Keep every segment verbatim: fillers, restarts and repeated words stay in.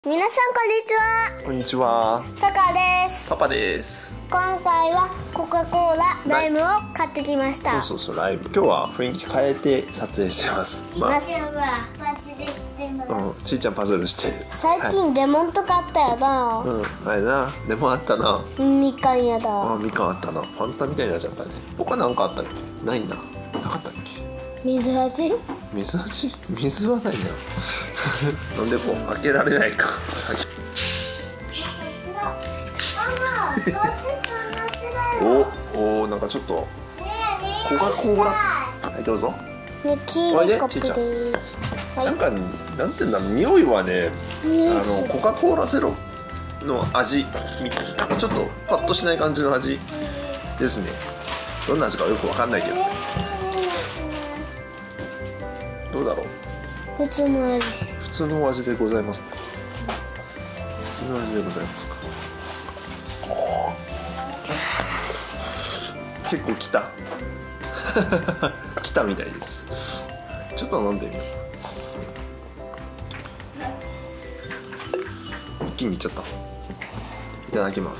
皆さんこんにちは。 こんにちは。 サカです。 パパです。 今回はコカ・コーラライムを買ってきました。 そうそうそう、ライム。今日は雰囲気変えて撮影してます。まあ、 うん、 ちいちゃんパズルしてる。 最近レモンとかあったよな。 はい、うん、あれな、レモンあったな。 みかんやだ。 あ、みかんあったな。ファンタみたいになっちゃったね。他なんかあったっけ？ないな。なかったっけ？ 水味？ 水味？水はないな。なんでこう開けられないか。おお、なんかちょっとコカ・コーラ。はいどうぞ。 ね、黄色いコップです。はい、 なんかなんていうんだろう、匂いはね、あのコカ・コーラゼロの味みたいな、ちょっとパッとしない感じの味ですね。どんな味かよくわかんないけど。どうだろう。 普通の味。 普通の味でございますか。普通の味でございますか。結構きたきたみたいです。ちょっと飲んでみよう。一気にいっちゃった。いただきます。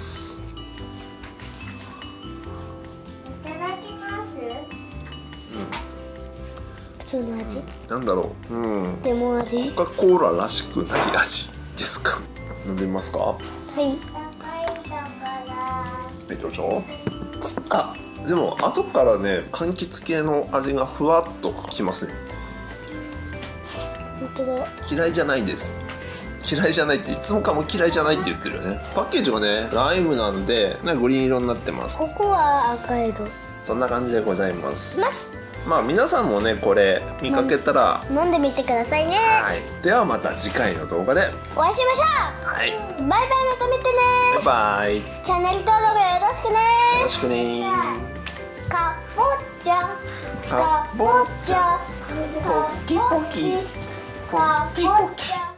いただきます。うん。普通の味？なんだろう。うん。 レモン味？ コカ・コーラらしくない味ですか。飲んでみますか。はい。 はい、どうぞ。あ、でも後からね、柑橘系の味がふわっときますね。 本当だ。 嫌いじゃないです。嫌いじゃないって、いつもかも嫌いじゃないって言ってるよね。パッケージがね、ライムなんで、ね、グリーン色になってます。 ここは赤色。 そんな感じでございます。 ますまあ皆さんもね、これ見かけたら飲んでみてくださいね。 はい。ではまた次回の動画でお会いしましょう。 はい。 バイバイ、また見てね。 バイバイ。 チャンネル登録よろしくね。 よろしくね。 かぼちゃかぼちゃポキポキポキポキ。